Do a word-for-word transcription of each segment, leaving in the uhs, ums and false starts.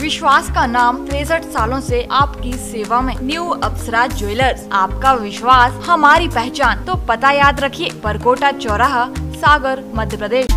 विश्वास का नाम तिरसठ सालों से आपकी सेवा में। न्यू अप्सरा ज्वेलर्स, आपका विश्वास हमारी पहचान। तो पता याद रखिए, परकोटा चौराहा, सागर, मध्य प्रदेश।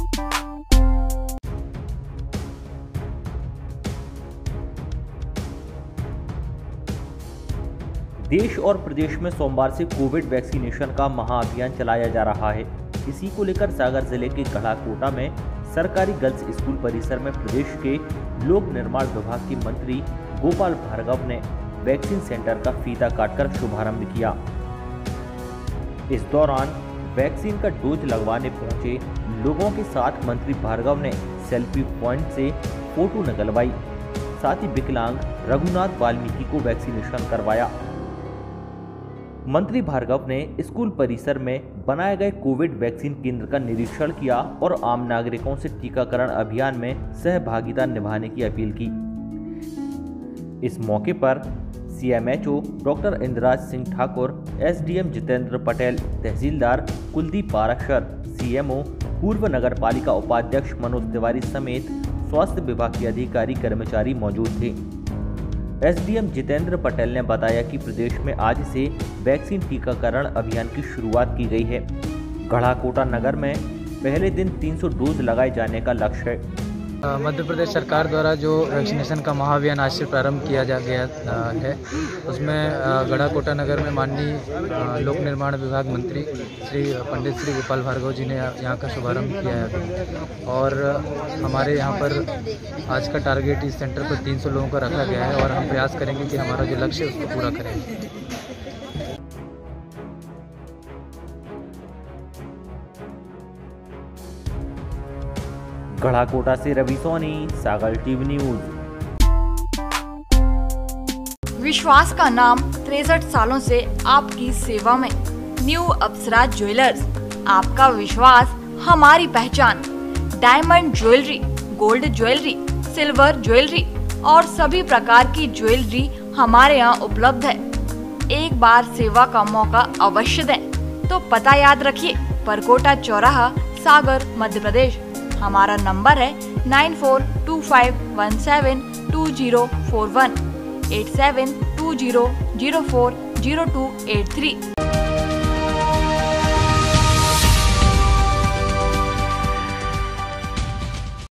देश और प्रदेश में सोमवार से कोविड वैक्सीनेशन का महाअभियान चलाया जा रहा है। इसी को लेकर सागर जिले के गढ़ाकोटा में सरकारी गर्ल्स स्कूल परिसर में प्रदेश के लोक निर्माण विभाग के मंत्री गोपाल भार्गव ने वैक्सीन सेंटर का फीता काटकर शुभारंभ किया। इस दौरान वैक्सीन का डोज लगवाने पहुंचे लोगों के साथ मंत्री भार्गव ने सेल्फी पॉइंट से फोटो निकलवाई। साथ ही विकलांग रघुनाथ वाल्मीकि को वैक्सीनेशन करवाया। मंत्री भार्गव ने स्कूल परिसर में बनाए गए कोविड वैक्सीन केंद्र का निरीक्षण किया और आम नागरिकों से टीकाकरण अभियान में सहभागिता निभाने की अपील की। इस मौके पर CMHO doctor Indraj Singh Thakur, SDM Jitendra Patel, तहसीलदार कुलदीप पाराशर, सीएमओ पूर्व नगर पालिका उपाध्यक्ष मनोज तिवारी समेत स्वास्थ्य विभाग के अधिकारी कर्मचारी मौजूद थे। एसडीएम जितेंद्र पटेल ने बताया कि प्रदेश में आज से वैक्सीन टीकाकरण अभियान की शुरुआत की गई है। गढ़ाकोटा नगर में पहले दिन तीन सौ डोज लगाए जाने का लक्ष्य है। मध्य प्रदेश सरकार द्वारा जो वैक्सीनेशन का महाअभियान आज से प्रारंभ किया जा गया है, उसमें गढ़ाकोटा नगर में माननीय लोक निर्माण विभाग मंत्री श्री पंडित श्री गोपाल भार्गव जी ने यहाँ का शुभारंभ किया है। और हमारे यहाँ पर आज का टारगेट इस सेंटर पर तीन सौ लोगों का रखा गया है और हम प्रयास करेंगे कि हमारा जो लक्ष्य है उसको पूरा करें। गढ़ाकोटा से रवि सोनी, सागर टीवी न्यूज। विश्वास का नाम तिरसठ सालों से आपकी सेवा में। न्यू अप्सरा ज्वेलर्स, आपका विश्वास हमारी पहचान। Diamond jewellery, gold jewellery, silver jewellery और सभी प्रकार की ज्वेलरी हमारे यहाँ उपलब्ध है। एक बार सेवा का मौका अवश्य दें। तो पता याद रखिए, परकोटा चौराहा, सागर, मध्य प्रदेश। हमारा नंबर है nine four two five one seven two zero four one, eight seven two zero zero four zero two eight three.